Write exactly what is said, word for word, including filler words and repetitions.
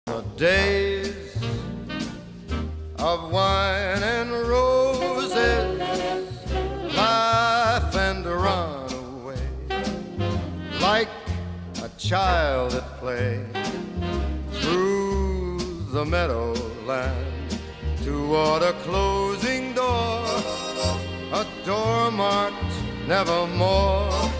The days of wine and roses, laugh and run away, like a child at play, through the meadowland, toward a closing door, a door marked nevermore.